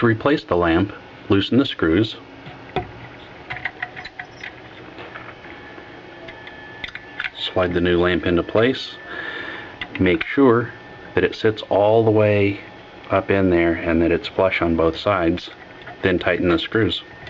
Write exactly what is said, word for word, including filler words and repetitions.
To replace the lamp, loosen the screws. Slide the new lamp into place. Make sure that it sits all the way up in there and that it's flush on both sides. Then tighten the screws.